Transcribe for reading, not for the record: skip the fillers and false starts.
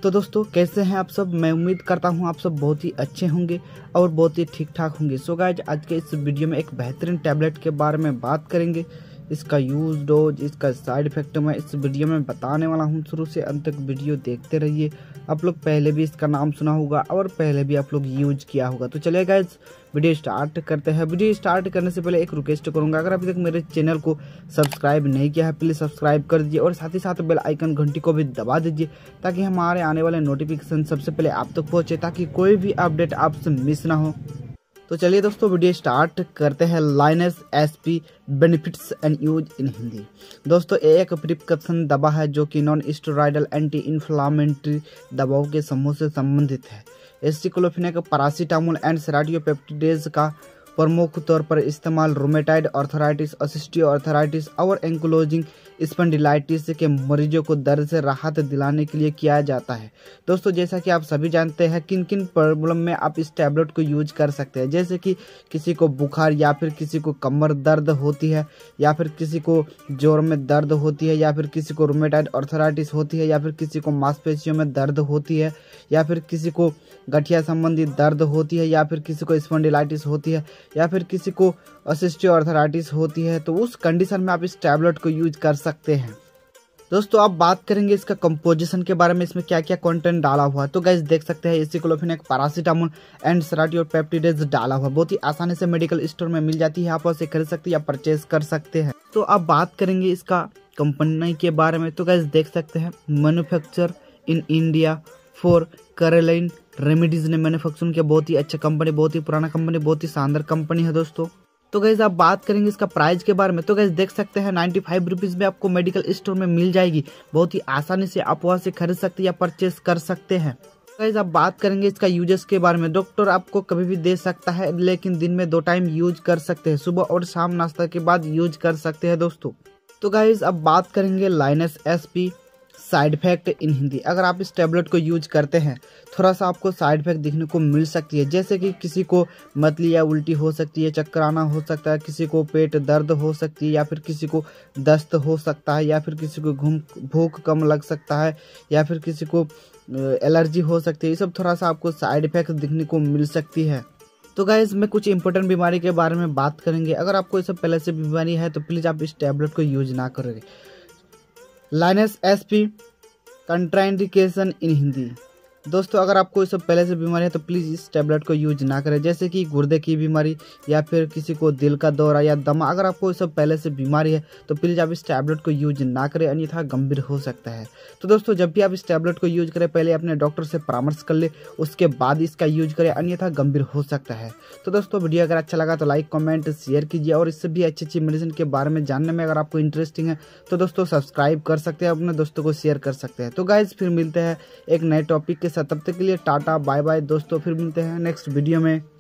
तो दोस्तों कैसे हैं आप सब। मैं उम्मीद करता हूं आप सब बहुत ही अच्छे होंगे और बहुत ही ठीक ठाक होंगे। सो गाइज आज के इस वीडियो में एक बेहतरीन टैबलेट के बारे में बात करेंगे। इसका यूज, डोज, इसका साइड इफेक्ट मैं इस वीडियो में बताने वाला हूं। शुरू से अंत तक वीडियो देखते रहिए। आप लोग पहले भी इसका नाम सुना होगा और पहले भी आप लोग यूज किया होगा। तो चलिए गाइज वीडियो स्टार्ट करते हैं। वीडियो स्टार्ट करने से पहले एक रिक्वेस्ट करूंगा, अगर अभी तक मेरे चैनल को सब्सक्राइब नहीं किया है प्लीज सब्सक्राइब कर दीजिए और साथ ही साथ बेल आइकन घंटी को भी दबा दीजिए ताकि हमारे आने वाले नोटिफिकेशन सबसे पहले आप तक पहुंचे, ताकि कोई भी अपडेट आपसे मिस ना हो। तो चलिए दोस्तों वीडियो स्टार्ट करते हैं। Linus SP benefits and use in Hindi. दोस्तों ये एक प्रिस्क्रिप्शन दवा है जो कि नॉन स्टेरॉयडल एंटी इन्फ्लामेटरी दवाओं के समूह से संबंधित है। एसिक्लोफेनेक, पैरासीटामोल एंड सेराटियोपेप्टिडेज का प्रमुख तौर पर इस्तेमाल रोमेटाइड आर्थराइटिस, ऑस्टियोआर्थराइटिस और एंकिलोजिंग स्पॉन्डिलाइटिस के मरीजों को दर्द से राहत दिलाने के लिए किया जाता है। दोस्तों जैसा कि आप सभी जानते हैं किन किन प्रॉब्लम में आप इस टैबलेट को यूज कर सकते हैं, जैसे कि किसी को बुखार या फिर किसी को कमर दर्द होती है या फिर किसी को जोड़ में दर्द होती है या फिर किसी को रोमेटाइड आर्थराइटिस होती है या फिर किसी को मांसपेशियों में दर्द होती है या फिर किसी को गठिया संबंधी दर्द होती है या फिर किसी को स्पॉन्डिलाइटिस होती है या फिर किसी को ऑस्टियोआर्थराइटिस होती है, तो उस कंडीशन में आप इस टैबलेट को यूज कर सकते हैं। दोस्तों अब बात करेंगे इसका कंपोजिशन के बारे में, इसमें क्या क्या कंटेंट डाला हुआ है। तो गाइस देख सकते हैं एसिक्लोफेनेक, पैरासीटामोल एंड सेराटियोपेप्टिडेज डाला हुआ, बहुत ही आसानी से मेडिकल स्टोर में मिल जाती है, आप उसे खरीद सकते हैं या परचेज कर सकते हैं। तो अब बात करेंगे इसका कंपनी के बारे में। तो गाइस देख सकते हैं manufacture in India for Caroline remedies ने मैन्युफैक्चरिंग किया। बहुत ही अच्छा कंपनी, बहुत ही पुराना कंपनी, बहुत ही शानदार कंपनी है दोस्तों। तो गाइज आप बात करेंगे इसका प्राइस के बारे में। तो गाइज देख सकते हैं 95 रुपीज़ में आपको मेडिकल स्टोर में मिल जाएगी, बहुत ही आसानी से आप वहाँ से खरीद सकते हैं या परचेस कर सकते हैं। गाइज आप बात करेंगे इसका यूजेस के बारे में। डॉक्टर आपको कभी भी दे सकता है लेकिन दिन में 2 टाइम यूज कर सकते हैं, सुबह और शाम नाश्ता के बाद यूज कर सकते हैं दोस्तों। तो गाइज अब बात करेंगे Linus SP side effect in Hindi. अगर आप इस टैबलेट को यूज करते हैं थोड़ा सा आपको साइड इफेक्ट दिखने को मिल सकती है, जैसे कि किसी को मतली या उल्टी हो सकती है, चक्कर आना हो सकता है, किसी को पेट दर्द हो सकती है या फिर किसी को दस्त हो सकता है या फिर किसी को भूख कम लग सकता है या फिर किसी को एलर्जी हो सकती है। ये सब थोड़ा सा आपको साइड इफेक्ट दिखने को मिल सकती है। तो गाइज मैं कुछ इंपॉर्टेंट बीमारी के बारे में बात करेंगे। अगर आपको ये सब पहले से बीमारी है तो प्लीज़ आप इस टैबलेट को यूज ना करें। Linus SP contraindication in Hindi. दोस्तों अगर आपको ये सब पहले से बीमारी है तो प्लीज़ इस टैबलेट को यूज ना करें, जैसे कि गुर्दे की बीमारी या फिर किसी को दिल का दौरा या दमा। अगर आपको ये सब पहले से बीमारी है तो प्लीज़ आप इस टैबलेट को यूज ना करें, अन्यथा गंभीर हो सकता है। तो दोस्तों जब भी आप इस टैबलेट को यूज करें पहले अपने डॉक्टर से परामर्श कर ले, उसके बाद इसका यूज करें, अन्यथा गंभीर हो सकता है। तो दोस्तों वीडियो अगर अच्छा लगा तो लाइक कमेंट शेयर कीजिए और इससे भी अच्छी मेडिसिन के बारे में जानने में अगर आपको इंटरेस्टिंग है तो दोस्तों सब्सक्राइब कर सकते हैं, अपने दोस्तों को शेयर कर सकते हैं। तो गाइज फिर मिलते हैं एक नए टॉपिक के साथ, तब तक के लिए टाटा बाय बाय दोस्तों, फिर मिलते हैं नेक्स्ट वीडियो में।